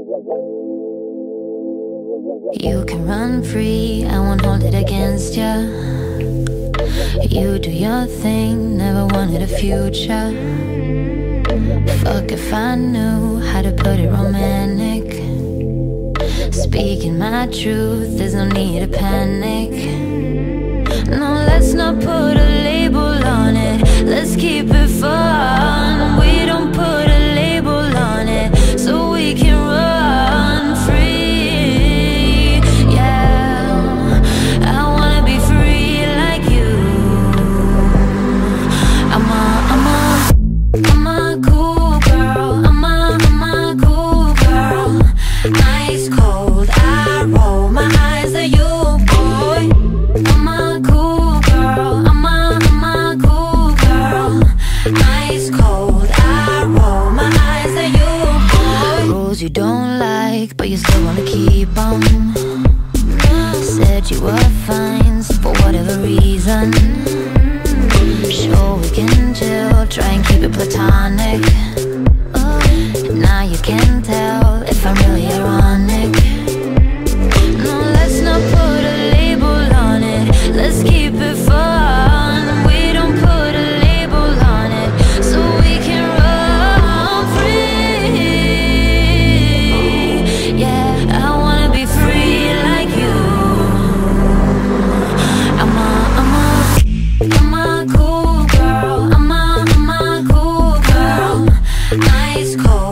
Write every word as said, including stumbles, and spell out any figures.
You can run free, I won't hold it against ya. You do your thing, never wanted a future. Fuck if I knew how to put it romantic. Speaking my truth, there's no need to panic. No, let's not put a label on it. Let's keep it fun. We don't put a label on it, so we can run free. Yeah, I wanna be free like you. I'm a, I'm a, I'm a cool girl. I'm a, I'm a cool girl. Ice cold, I roll my eyes at you, boy. I'm a cool girl. I'm a, I'm a cool girl. Ice cold, I roll my eyes at you, boy. Rules you don't like, but you still wanna keep them. Said you were fine, so for whatever reason. Sure we can chill, try and keep it platonic. Now you can tell if I'm really ironic. No, let's not put a label on it. Let's keep it fun. We don't put a label on it, so we can run free. Yeah, I wanna be free like you. I'm a, I'm a, I'm a cool girl. I'm a, I'm a cool girl. Ice cold.